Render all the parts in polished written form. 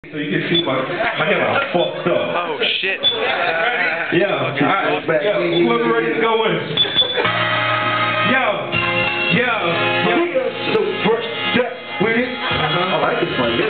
So you can see my hair all fucked up. Oh shit. Yeah, alright. Yeah, whoever ready to go in. Yo. So first step with it. I like this one.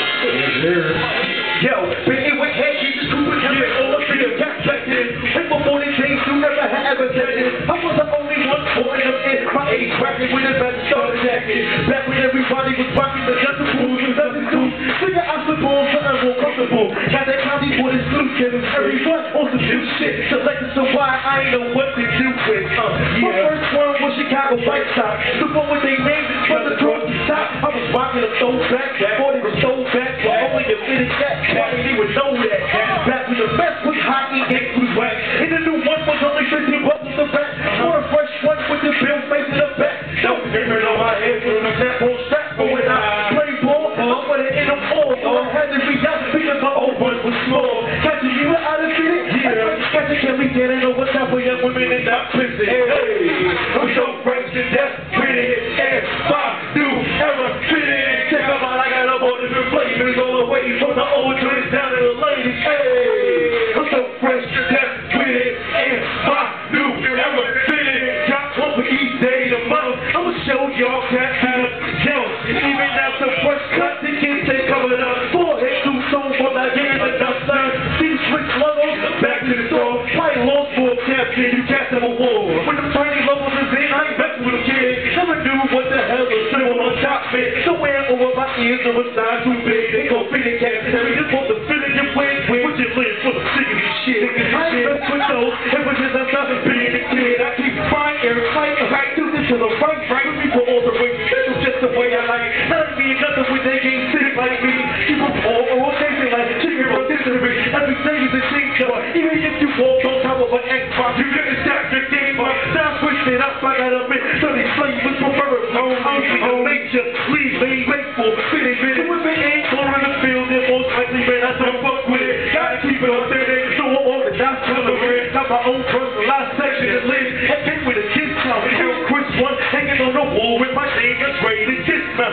Yo, been in with head, keep the scoop and it all up in the gas back then. And before they changed, you never had ever said it. I was the only one pouring up in my age bracket with a bad starter jacket. Back when everybody was rocking the just fools and nothing too. Figure out the ball, something more comfortable. Now that county for this blue kid is everyone on some new shit. Selected so why I ain't know what to do with. My first one was Chicago White Sox. The one with they name from the cross the top. I was rocking a throwback, boy they was so back. For only a minute that, why didn't even know that? Back when the best was hockey and was whack. And the new one was only 15 bucks in the back. For a fresh one with the bill face in the back. Don't remember on my head from the snap on strap. But when I play ball, I'm put it in them all. So I had to be out because my old one was small. Catching you out of it? Yeah. Catching Kelly getting know what's up with young women and not prison. Hey, I'm so fresh to death with it. And my new era fitted. Check out my, I got up all different flavors all the way from the old joints down to the ladies. Hey, I'm so fresh to death with it. And my new era fitted. Got one for each day of the month. I'ma show y'all cats how to jump. Even after fresh cut, the kids they covered up. Forehead too soon for my hands and enough sun. See switch levels, back to the store. Play lost for a captain, you cast them a war. When the tiny levels is in, I ain't messing with a kid. Never knew what the hell was sitting on top man. Somewhere over my ears, there was size too big. They gon' fit it, cat. Every just want to fill in your wig. Put your lids full of sick of this shit. I ain't mess with those. Ever since I started being a kid, I keep flying air, fight, right to the right. With me for all the way. This is just the way I like. Not being nothing with they ain't sick like me. Keep them all rotating like chicken rotisserie. Every day is a thing, so even if you walk on top of an Xbox, you get to stack your game up. Now switch it up, I got a bit. So these flavors prefer it. I'll make you leave, be grateful. Fitting, so if it ain't going in the field, then most likely, man, I don't fuck with it. Gotta keep it on there, so I'm on the dot coloring. Got my own personalized section to live. And pick with a kiss now. Here's Chris one hanging on the wall with my name that's ready to kiss now.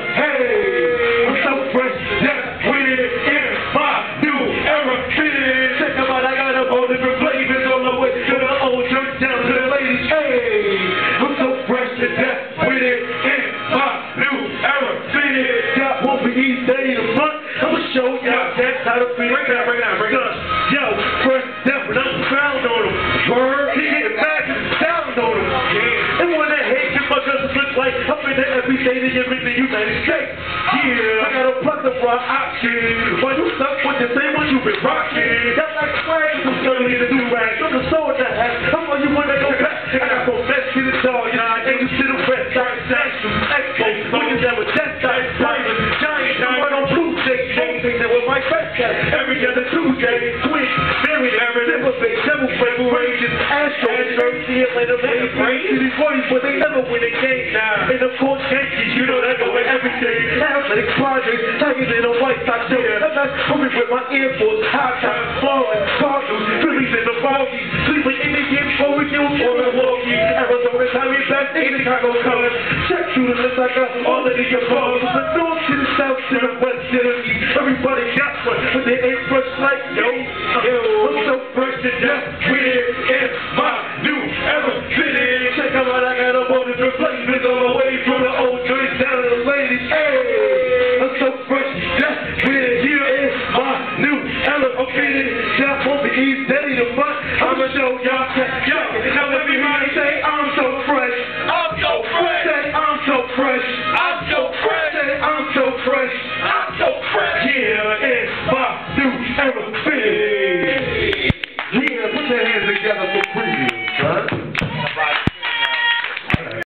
Hey, I'm so fresh, yeah, with it in my new era fitted. Check them out, I got a whole different flavors on the way to the old church down to the ladies. Hey, I'm so fresh to death with it in my new era fitted. Got one for each day of the month. I'ma show y'all that's how to feel. Break it down. Yo, fresh death with no sound on them. Word, he getting back and sound on them. Yeah. And when they hate you, my cousins look like up in there every day to live in the United States. Yeah, I got a plethora of options. While you stuck with the same one you've been rocking. That's like swag, you still need a new rag. I'm the soul that has. How far you wanna go back? I got from best to the dog, and you to the west side, Saxon, Expo, looking at with that side, private, giant, run on Blue Jay, that with my best cat. Every other Tuesday, twin, very average, never big, devil flavor ranges, Astro, see it later, man, right? To these boys, but they never win a game. And of course, Yankees, you know that go with everything. Athletic projects, Tigers in a White Sox show. I'm not coming with my Air Force, high top, Florida, Cardinals, Phillies in the Foggies, Cleveland Indians, Bowery, or Milwaukee, Arizona, Tommy Best, in Chicago colors. Check through the list, I got all of these calls. From the north to the south to the west to the east, everybody got one, but they ain't fresh like yo. I'm so fresh to death with it in my new era fitted. Check out what I got up on the flavors all the way from the old joints down to the ladies. Hey, I'm so fresh to death with it. Here is my new era fitted. Down for the east, daddy the front. I'ma show y'all. Now let me ride